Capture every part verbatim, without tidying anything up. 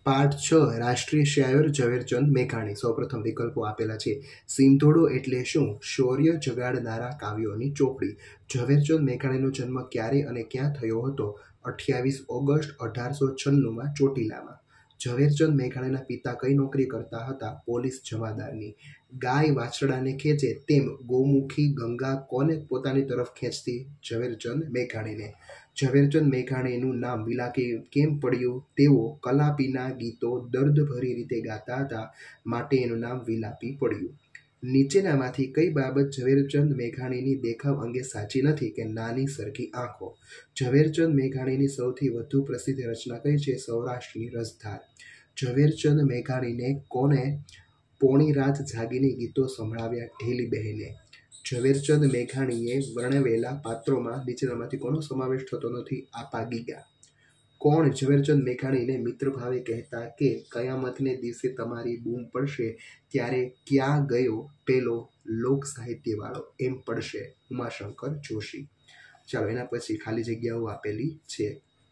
પાઠ છ રાષ્ટ્રીય શાયર ઝવેરચંદ મેઘાણી. સૌપ્રથમ વિકલ્પો આપેલા છે. સિંધોડો એટલે શું? શૌર્ય જગાડનારા કાવ્યોની ચોપડી. ઝવેરચંદ મેઘાણીનો જન્મ ક્યારે અને ક્યાં થયો હતો? અઠ્યાવીસ ઓગસ્ટ અઢારસો છન્નુંમાં ચોટીલામાં. ઝવેરચંદ મેઘાણીના પિતા કઈ નોકરી કરતા હતા? પોલીસ જમાદારની. ગાય વાછરડાને ખેંચે તેમ ગૌમુખી ગંગા કોને પોતાની તરફ ખેંચતી? ઝવેરચંદ મેઘાણીને. ઝવેરચંદ મેઘાણીનું નામ વિલાપી કેમ પડ્યું? તેઓ કલાપીના ગીતો દર્દભરી રીતે ગાતા હતા, માટે એનું નામ વિલાપી પડ્યું. નીચેનામાંથી કઈ બાબત ઝવેરચંદ મેઘાણીની દેખાવ અંગે સાચી નથી? કે નાની સરખી આંખો. ઝવેરચંદ મેઘાણીની સૌથી વધુ પ્રસિદ્ધ રચના કઈ છે? સૌરાષ્ટ્રની રસધાર. ઝવેરચંદ મેઘાણીને કોને પોણી રાત જાગીને ગીતો સંભળાવ્યા? ઢીલીબહેને. ઝવેરચંદ મેઘાણીએ વર્ણવેલા પાત્રોમાં નીચેનામાંથી કોનો સમાવેશ થતો નથી? આપાગીગા. કોણ ઝવેરચંદ મેઘાણીને મિત્રભાવે કહેતા કે કયામતને દિવસે તમારી બૂમ પડશે ત્યારે ક્યાં ગયો પેલો લોક સાહિત્યવાળો, એમ પડશે? ઉમાશંકર જોશી. ચાલો એના પછી ખાલી જગ્યાઓ આપેલી છે.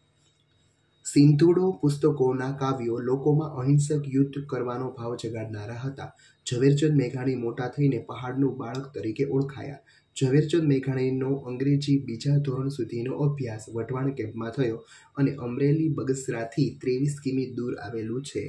સિંધુડો પુસ્તકોના કાવ્યો લોકોમાં અહિંસક યુદ્ધ કરવાનો ભાવ જગાડનારા હતા. ઝવેરચંદ મેઘાણી મોટા થઈને પહાડનું બાળક તરીકે ઓળખાયા. ઝવેરચંદ મેઘાણીનો અંગ્રેજી બીજા ધોરણ સુધીનો અભ્યાસ વઢવાણ કેમ્પમાં થયો અને અમરેલી બગસરાથી ત્રેવીસ કિમી દૂર આવેલું છે.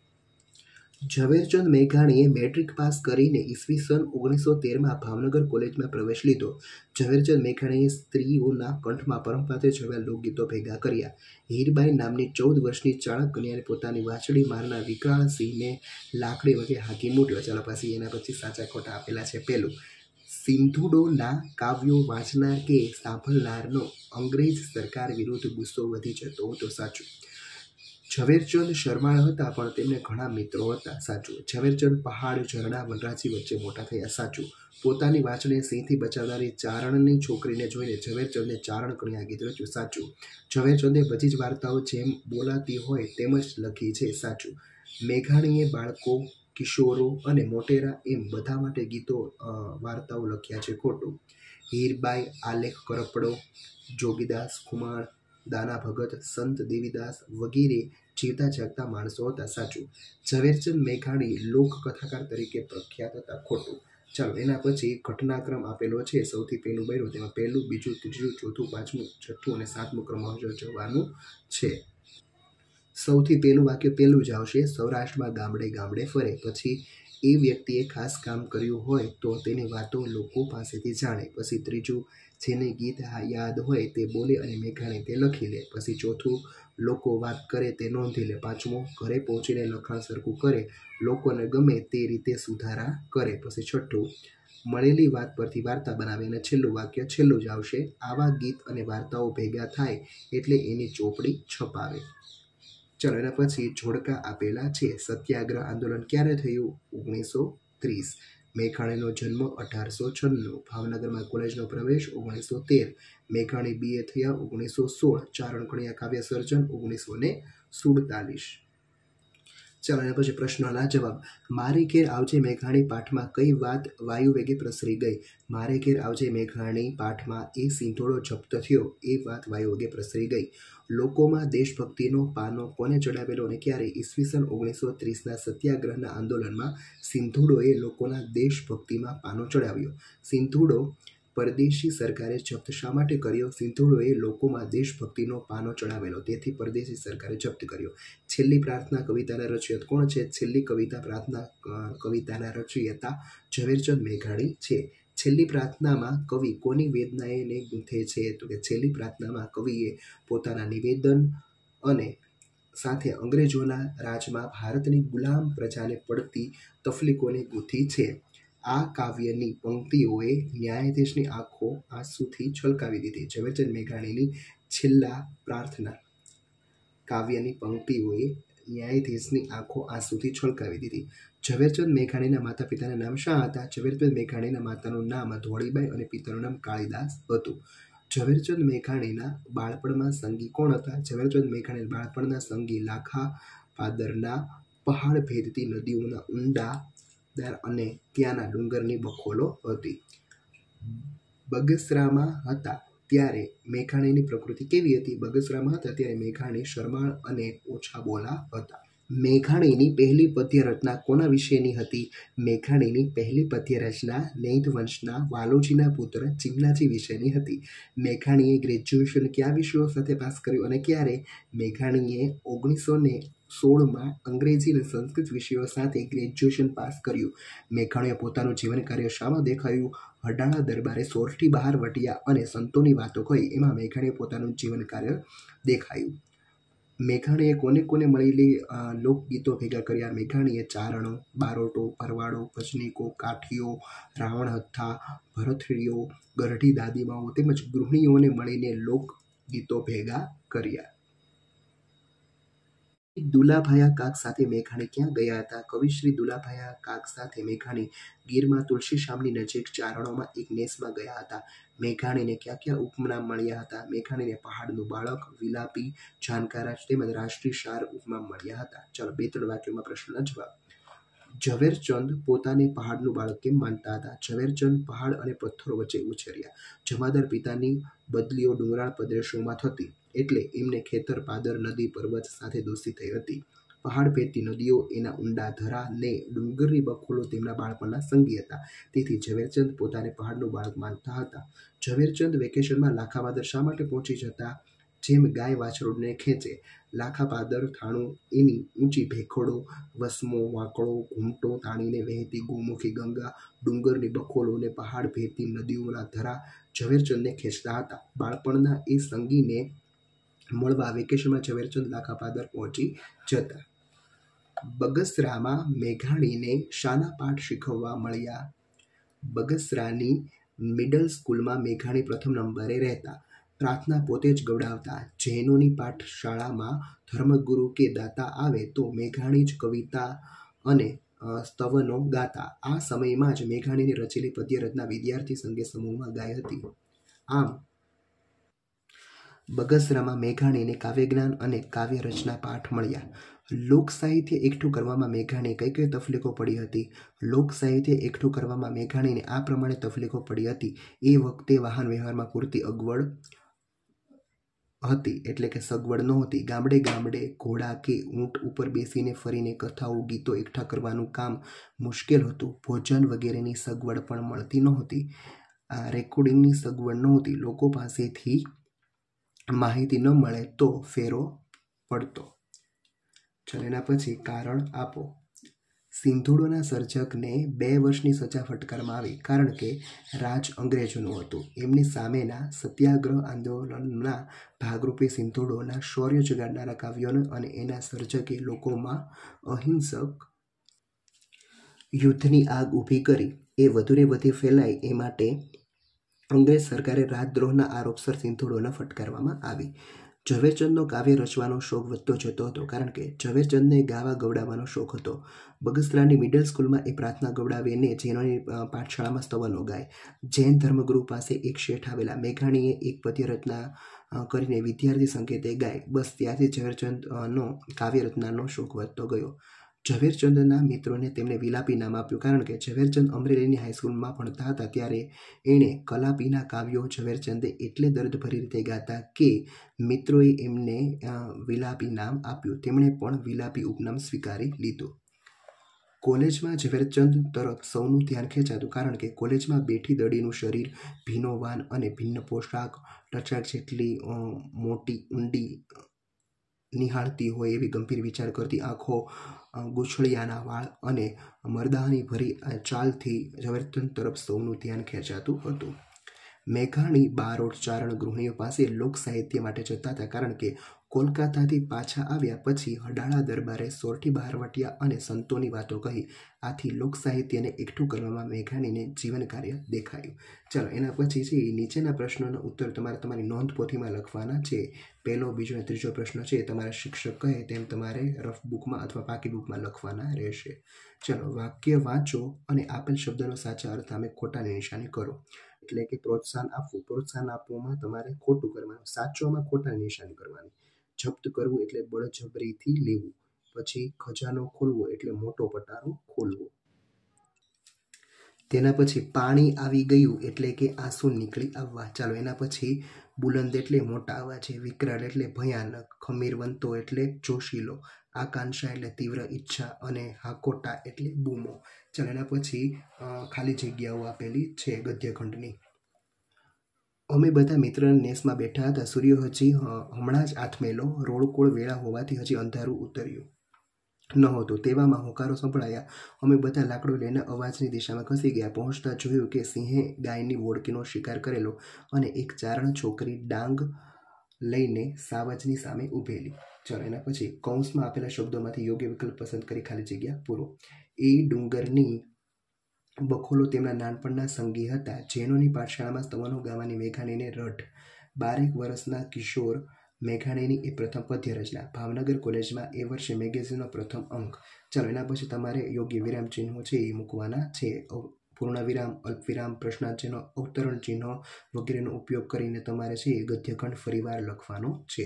ઝવેરચંદ મેઘાણીએ મેટ્રિક પાસ કરીને ઈસવીસન ઓગણીસો તેરમાં ભાવનગર કોલેજમાં પ્રવેશ લીધો. ઝવેરચંદ મેઘાણીએ સ્ત્રીઓના કંઠમાં પરંપરાથી છવાયેલા લોકગીતો ભેગા કર્યા. હીરબાઈ નામની ચૌદ વર્ષની ચાણક કન્યાને પોતાની વાછડી મારનાર વિકરાળ સિંહને લાકડી વડે હાંકી મૂટ્યો. ચાલો પછી એના પછી સાચા ખોટા આપેલા છે. પહેલું, સિંધુડોના કાવ્યો વાંચનાર કે સાંભળનારનો અંગ્રેજ સરકાર વિરુદ્ધ ગુસ્સો વધી જતો હતો. સાચું. ઝવેરચંદ શરમાળ હતા પણ તેમને ઘણા મિત્રો હતા. સાચું. ઝવેરચંદ પહાડ, ઝરણા, વનરાજી વચ્ચે મોટા થયા. સાચું. પોતાની વાછડીને સિંહથી બચાવનારી ચારણની છોકરીને જોઈને ઝવેરચંદે ચારણ કન્યા ગીત રચ્યું. સાચું. ઝવેરચંદે બધી જ વાર્તાઓ જેમ બોલાતી હોય તેમ જ લખી છે. સાચું. મેઘાણીએ બાળકો, કિશોરો અને મોટેરા એમ બધા માટે ગીતો વાર્તાઓ લખ્યા છે. ખોટું. હીરબાઈ, આલેખ કરપડો, જોગીદાસ ખુમાણ, દાના ભગત, સંત દેવીદાસ વગેરે જીવતા જાગતા માણસો હતા. સાચું. ઝવેરચંદ મેઘાણી લોક કથાકાર તરીકે પ્રખ્યાત હતા. ખોટું. ચાલો એના પછી ઘટનાક્રમ આપેલો છે. સૌથી પહેલું બન્યું તેમાં પહેલું, બીજું, ત્રીજું, ચોથું, પાંચમું, છઠ્ઠું અને સાતમું ક્રમ જવાનું છે. સૌથી પહેલું વાક્ય પહેલું જ આવશે. સૌરાષ્ટ્રમાં ગામડે ગામડે ફરે. પછી એ વ્યક્તિએ ખાસ કામ કર્યું હોય તો તેની વાતો લોકો પાસેથી જાણે. પછી ત્રીજું, જેને ગીત યાદ હોય તે બોલે અને મેઘાણી તે લખી લે. પછી ચોથું, લોકો વાત કરે તે નોંધી લે. પાંચમું, ઘરે પહોંચીને લખાણ સરખું કરે, લોકોને ગમે તે રીતે સુધારા કરે. પછી છઠ્ઠું, મળેલી વાત પરથી વાર્તા બનાવે. અને છેલ્લું વાક્ય છેલ્લું જ આવશે. આવા ગીત અને વાર્તાઓ ભેગા થાય એટલે એની ચોપડી છપાવે. ચાલો એના પછી જોડકા આપેલા છે. સત્યાગ્રહ આંદોલન ક્યારે થયું? ઓગણીસો ત્રીસ. મેઘાણીનો જન્મ અઢારસો છન્નું. ભાવનગરમાં કોલેજનો પ્રવેશ ઓગણીસો તેર. મેઘાણી બીએ થયા ઓગણીસો સોળ. ચારણ કન્યા કાવ્ય સર્જન ઓગણીસો ને સુડતાલીસ. ચાલો એના પછી પ્રશ્નના જવાબ. મારે ઘેર આવજે મેઘાણી પાઠમાં કઈ વાત વાયુવેગે પ્રસરી ગઈ? મારે ઘેર આવજે મેઘાણી પાઠમાં એ સિંધોડો જપ્ત થયો એ વાત વાયુવેગે પ્રસરી ગઈ. લોકોમાં દેશભક્તિનો પાનો કોને ચડાવેલો અને ક્યારે? ઈસવીસન ઓગણીસો ત્રીસના સત્યાગ્રહના આંદોલનમાં સિંધુડોએ લોકોના દેશભક્તિમાં પાનો ચડાવ્યો. સિંધુડો પરદેશી સરકારે જપ્ત શા માટે કર્યો? સિંધુડોએ લોકોમાં દેશભક્તિનો પાનો ચડાવેલો, તેથી પરદેશી સરકારે જપ્ત કર્યો. છેલ્લી પ્રાર્થના કવિતાના રચયિતા કોણ છે? છેલ્લી કવિતા પ્રાર્થના કવિતાના રચયિતા ઝવેરચંદ મેઘાણી છે. છેલ્લી પ્રાર્થનામાં કવિ કોની વેદનાને ગૂંથે છે? તો કે છેલ્લી પ્રાર્થનામાં કવિએ પોતાના નિવેદન અને સાથે અંગ્રેજોના રાજમાં ભારતની ગુલામ પ્રજાને પડતી તકલીફોને ગૂંથી છે. આ કાવ્યની પંક્તિઓએ ન્યાયાધીશની આંખો આંસુથી છલકાવી દીધી. ઝવેરચંદ મેઘાણીની છેલ્લા પ્રાર્થના કાવ્યની પંક્તિઓએ ન્યાયાધીશની આંખો આંસુથી છલકાવી દીધી. ઝવેરચંદ મેઘાણીના માતા પિતાના નામ શા હતા? ઝવેરચંદ મેઘાણીના માતાનું નામ ધોળીબાઈ અને પિતાનું નામ કાળીદાસ હતું. ઝવેરચંદ મેઘાણીના બાળપણમાં સંગી કોણ હતા? ઝવેરચંદ મેઘાણીના બાળપણના સંગી લાખા પાદરના પહાડ ભેદતી નદીઓના ઊંડા અને ત્યાંના ડુંગરની બખોલો હતી. બગસરામાં હતા ત્યારે મેઘાણીની પ્રકૃતિ કેવી હતી? બગસરામાં હતા ત્યારે મેઘાણી શરમાળ અને ઓછા બોલા હતા. મેઘાણીની પહેલી પદ્ય રચના કોના વિશેની હતી? મેઘાણીની પહેલી પદ્ય રચના નૈધ વંશના વાલોજીના પુત્ર ચિમલાજી વિશેની હતી. મેઘાણીએ ગ્રેજ્યુએશન કયા વિષયો સાથે પાસ કર્યું અને ક્યારે? મેઘાણીએ ઓગણીસો ને સોળમાં અંગ્રેજી અને સંસ્કૃત વિષયો સાથે ગ્રેજ્યુએશન પાસ કર્યું. મેઘાણીએ પોતાનું જીવન કાર્ય શામાં દેખાયું? હડાળા દરબારે સોરઠી બહાર વટ્યા અને સંતોની વાતો કહી એમાં મેઘાણીએ પોતાનું જીવન કાર્ય દેખાયું. મેઘાણીએ કોને કોને મળેલી લોકગીતો ભેગા કર્યા? મેઘાણીએ ચારણો, બારોટો, ભરવાડો, ભજનીકો, કાઠીઓ, રાવણ હથ્થા, ભરથડીઓ, ગરઢી દાદીમાઓ તેમજ ગૃહિણીઓને મળીને લોકગીતો ભેગા કર્યા. દુલાભાયા કાક સાથે મેઘાણી ક્યાં ગયા હતા? કવિશ્રી દુલાભાયા કાક સાથે મેઘાણી ગીરમાં તુલસીશ્યામની નજીક ચારણોમાં એક નેસમાં ગયા હતા. મેઘાણીને ક્યાં ક્યાં ઉપનામ મળ્યા હતા? મેઘાણીને પહાડનું બાળક, વિલાપી, જાનકારાજ તેમજ રાષ્ટ્રીય શાર ઉપનામ મળ્યા હતા. ચાલો બે ત્રણ વાક્યોમાં પ્રશ્નના જવાબ. ઝવેરચંદ પોતાને પહાડનું બાળક કેમ માનતા હતા? ઝવેરચંદ પહાડ અને પથ્થરો વચ્ચે ઉછર્યા. જમાદાર પિતાની બદલીઓ ડુંગરાળ પ્રદેશોમાં થતી એટલે એમને ખેતર, પાદર, નદી, પર્વત સાથે દોસ્તી થઈ હતી. પહાડ ભેદતી નદીઓ, એના ઊંડા ધરા ને ડુંગરની બખોલો તેમના બાળપણના સંગી હતા. તેથી ઝવેરચંદ પોતાને પહાડનું બાળક માનતા હતા. ઝવેરચંદ વેકેશનમાં લાખાપાદર શા માટે પહોંચી જતા? જેમ ગાય વાછરડને ખેંચે. લાખાપાદર થાણું એની ઊંચી ભેખડો, વસમો, વાંકડો, ઘૂમટો તાણીને વહેતી ગોમુખી ગંગા, ડુંગરની બખોલો ને પહાડ ભેદતી નદીઓના ધરા ઝવેરચંદને ખેંચતા હતા. બાળપણના એ સંગીને મળવા વેકેશનમાં ઝવેરચંદ લાખાપાદર પહોંચી જતા. બગસરામાં મેઘાણીને શાના પાઠ શીખવવા મળ્યા? બગસરાની મિડલ સ્કૂલમાં મેઘાણી પ્રથમ નંબરે રહેતા. પ્રાર્થના પોતે જ ગવડાવતા. જૈનોની પાઠશાળામાં ધર્મગુરુ કે દાતા આવે તો મેઘાણી જ કવિતા અને સ્તવનો ગાતા. આ સમયમાં જ મેઘાણીની રચેલી પદ્ય રચના વિદ્યાર્થી સંઘે સમૂહમાં ગાઈ હતી. આમ બગસરામાં મેઘાણીને કાવ્યજ્ઞાન અને કાવ્ય રચના પાઠ મળ્યા. લોક સાહિત્ય એકઠું કરવામાં મેઘાણીએ કઈ કઈ તકલીફો પડી હતી? લોક સાહિત્ય એકઠું કરવામાં મેઘાણીને આ પ્રમાણે તકલીફો પડી હતી. એ વખતે વાહન વ્યવહારમાં પૂરતી અગવડ હતી એટલે કે સગવડ નહોતી. ગામડે ગામડે ઘોડા કે ઊંટ ઉપર બેસીને ફરીને કથાઓ, ગીતો એકઠા કરવાનું કામ મુશ્કેલ હતું. ભોજન વગેરેની સગવડ પણ મળતી નહોતી. રેકોર્ડિંગની સગવડ નહોતી. લોકો પાસેથી માહિતી ન મળે તો ફેરો પડતો. ચાલો એના પછી કારણ આપો. સિંધુડોના સર્જકને બે વર્ષની સજા ફટકારવામાં આવી કારણ કે રાજ અંગ્રેજોનું હતું. એમની સામેના સત્યાગ્રહ આંદોલનના ભાગરૂપે સિંધુડોના શૌર્ય જગાડનારા કાવ્યોને અને એના સર્જકે લોકોમાં અહિંસક યુદ્ધની આગ ઊભી કરી. એ વધુને વધુ ફેલાય એ માટે અંગ્રેજ સરકારે રાજદ્રોહના આરોપસર સિંધુડોને ફટકારવામાં આવી. ઝવેરચંદનો કાવ્ય રચવાનો શોખ વધતો જતો હતો કારણ કે ઝવેરચંદને ગાવા ગવડાવવાનો શોખ હતો. બગસરાની મિડલ સ્કૂલમાં એ પ્રાર્થના ગવડાવીને જૈનોની પાઠશાળામાં સ્તવનો ગાય. જૈન ધર્મગુરુ પાસે એક શેઠ આવેલા. મેઘાણીએ એક પદ્ય રચના કરીને વિદ્યાર્થી સંકેતે ગાય. બસ ત્યારથી ઝવેરચંદનો કાવ્ય રચનાનો શોખ વધતો ગયો. ઝવેરચંદના મિત્રોને તેમને વિલાપી નામ આપ્યું કારણ કે ઝવેરચંદ અમરેલીની હાઈસ્કૂલમાં ભણતા હતા ત્યારે એણે કલાપીના કાવ્યો ઝવેરચંદે એટલે દર્દભરી રીતે ગાતા કે મિત્રોએ એમને વિલાપી નામ આપ્યું. તેમણે પણ વિલાપી ઉપનામ સ્વીકારી લીધું. કોલેજમાં ઝવેરચંદ તરફ સૌનું ધ્યાન ખેંચાતું કારણ કે કોલેજમાં બેઠી દડીનું શરીર, ભીનોવાન અને ભિન્ન પોશાક, ટચાક જેટલી મોટી ઊંડી નિહાળતી હોય એવી ગંભીર વિચાર કરતી આંખો, ગૂંછળિયાના વાળ અને મરદાની ભરી ચાલથી ઝવેરચંદ તરફ સૌનું ધ્યાન ખેંચાતું હતું. મેઘાણી બારોટ ચારણ ગૃહિણીઓ પાસે લોક સાહિત્ય માટે જતા હતા કારણ કે કોલકાતાથી પાછા આવ્યા પછી હડાળા દરબારે સોરઠી બહારવટિયા અને સંતોની વાતો કહી. આથી લોક સાહિત્યને એકઠું કરવામાં મેઘાણીને જીવન કાર્ય દેખાયું. ચાલો એના પછી છે નીચેના પ્રશ્નોનો ઉત્તર તમારે તમારી નોંધપોથીમાં લખવાના છે. પહેલો, બીજો અને ત્રીજો પ્રશ્ન છે તમારા શિક્ષક કહે તેમ તમારે રફ બુકમાં અથવા પાકી બુકમાં લખવાના રહેશે. ચાલો વાક્ય વાંચો અને આપેલ શબ્દનો સાચા અર્થ સામે ખોટાની નિશાની કરો. એટલે કે પ્રોત્સાહન આપવું. પ્રોત્સાહન આપવામાં તમારે ખોટું કરવાનું, સાચોમાં ખોટાની નિશાની કરવાની. જપ્ત કરવું એટલે બળજબરીથી લેવું. પછી ખજાનો ખોલવો એટલે મોટો પટારો ખોલવો. તેના પછી પાણી આવી ગયું એટલે કે આંસુ નીકળી આવવા. ચાલો એના પછી બુલંદ એટલે મોટા અવાજે, વિકરાળ એટલે ભયાનક, ખમીરવંતો એટલે જોશીલો, આકાંક્ષા એટલે તીવ્ર ઈચ્છા અને હાકોટા એટલે બૂમો. ચાલો એના પછી ખાલી જગ્યાઓ આપેલી છે ગદ્યખંડની. અમે બધા મિત્ર નેસમાં બેઠા હતા. સૂર્ય હજી હમણાં જ આથમેલો. રોળકોળ વેળા હોવાથી હજી અંધારું ઉતર્યું નહોતું. તેવામાં હોકારો સંભળાયા. અમે બધા લાકડું લઈને અવાજની દિશામાં ખસી ગયા. પહોંચતા જોયું કે સિંહે ગાયની વોળકીનો શિકાર કરેલો અને એક ચારણ છોકરી ડાંગ લઈને સાવજની સામે ઊભેલી. ચાલો એના પછી કૌંસમાં આપેલા શબ્દોમાંથી યોગ્ય વિકલ્પ પસંદ કરી ખાલી જગ્યા પૂરો. એ ડુંગરની બખોલો તેમના નાનપણના સંગી હતા. જેનોની પાઠશાળામાં સ્તવનો ગાવાની મેઘાણીને રઢ. બારેક વર્ષના કિશોર મેઘાણીની એ પ્રથમ પદ્ય રચના. ભાવનગર કોલેજમાં એ વર્ષે મેગેઝિનનો પ્રથમ અંક. ચાલો એના પછી તમારે યોગ્ય વિરામ ચિહ્નો છે એ મૂકવાના છે. પૂર્ણ વિરામ, અલ્પવિરામ, પ્રશ્નાર્થ ચિહ્નો, અવતરણ ચિહ્નો વગેરેનો ઉપયોગ કરીને તમારે છે એ ગદ્યખંડ ફરીવાર લખવાનો છે.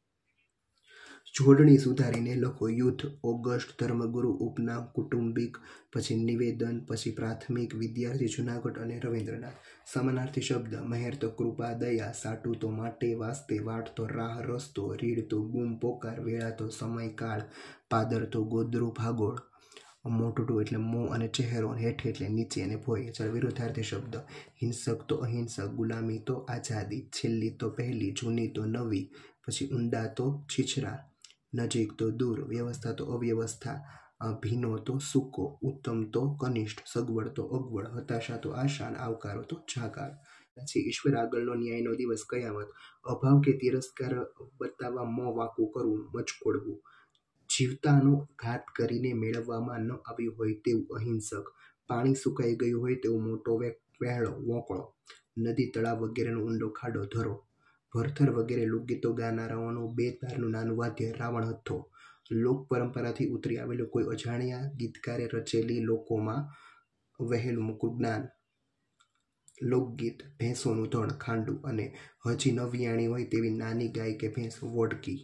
જોડણી સુધારીને લખો. યુદ્ધ, ઓગસ્ટ, ધર્મગુરુ, ઉપનામ, કુટુંબિક, પછી નિવેદન, પછી પ્રાથમિક, વિદ્યાર્થી, જુનાગઢ અને રવિન્દ્રનાથ. સમાનાર્થી શબ્દ મહેર તો કૃપા દયા, સાટું તો માટે વાસ્તે, વાટ તો રાહ રસ્તો, રીડ તો બૂમ પોકાર, વેળા તો સમય કાળ, પાદર તો ગોદરું ભાગોળ, મોટું એટલે મોં અને ચહેરો, હેઠ એટલે નીચે અને ભોય. ચાલો વિરુદ્ધાર્થી શબ્દ હિંસક તો અહિંસક, ગુલામી તો આઝાદી, છેલ્લી તો પહેલી, જૂની તો નવી, પછી ઊંડા તો છીછરા, નજીક તો દૂર, વ્યવસ્થા તો અવ્યવસ્થા, ભીનો તો સૂકો, ઉત્તમ તો કનિષ્ઠ, સગવડ તો અગવડ, હતાશા તો આશા, આવકારો તો જાકાર. પછી ઈશ્વર આગળનો ન્યાયનો દિવસ કયામત. અભાવ કે તિરસ્કાર બતાવવા મોં વાંકું કરવું, મચકોડવું. જીવતાનો ઘાત કરીને મેળવવામાં ન આવ્યું હોય તેવું અહિંસક. પાણી સુકાઈ ગયું હોય તેવો મોટો વહેળો વોંકળો. નદી, તળાવ વગેરેનો ઊંડો ખાડો ધરો. ભરથર વગેરે લોકગીતો ગાનારાઓનું બે તારનું નાનું વાદ્ય રાવણ હથ્થો. લોક પરંપરાથી ઉતરી આવેલું કોઈ અજાણ્યા ગીતકારે રચેલી લોકોમાં વહેલું મૂકું જ્ઞાન. લોકગીત ભેંસોનું ધણ ખાંડું અને હજી ન વિયાણી હોય તેવી નાની ગાય કે ભેંસ વોડકી.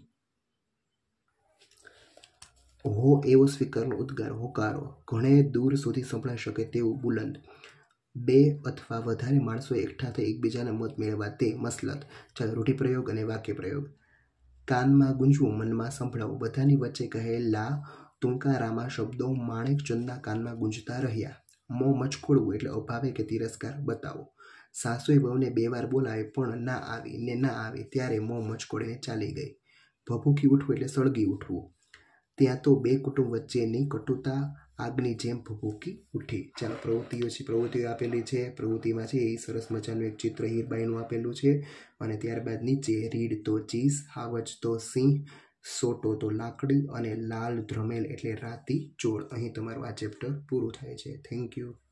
હો એવો સ્વીકારનો ઉદ્ગાર હોકારો. ઘણે દૂર સુધી સંભળાઈ શકે તેવું બુલંદ. બે અથવા વધારે માણસો એકઠા થઈ એકબીજાના મત મેળવવા તે મસલત. ચાલો રૂઢિપ્રયોગ અને વાક્યપ્રયોગ. કાનમાં ગુંજવું, મનમાં સંભળાવું. બધાની વચ્ચે કહેલા તુંકારામાં શબ્દો માણેકચંદના કાનમાં ગુંજતા રહ્યા. મોં મચકોડવું એટલે અભાવે કે તિરસ્કાર બતાવો. સાસુએ વહુને બે વાર બોલાવી પણ ના આવી ને ના આવી ત્યારે મોં મચકોડીને ચાલી ગઈ. ભભૂકી ઉઠવું એટલે સળગી ઉઠવું. ત્યાં તો બે કુટુંબ વચ્ચેની કટુતા આગની જેમ ભભૂકી ઉઠી. ચાલો પ્રવૃત્તિઓ છે, પ્રવૃત્તિઓ આપેલી છે. પ્રવૃત્તિમાં છે એ સરસ મજાનું એક ચિત્ર હીરબાઈનું આપેલું છે અને ત્યારબાદ નીચે રીડ તો ચીઝ, હાવજ તો સિંહ, સોટો તો લાકડી અને લાલ ધ્રમેલ એટલે રાતી ચોર. અહીં તમારું આ ચેપ્ટર પૂરું થાય છે. Thank you.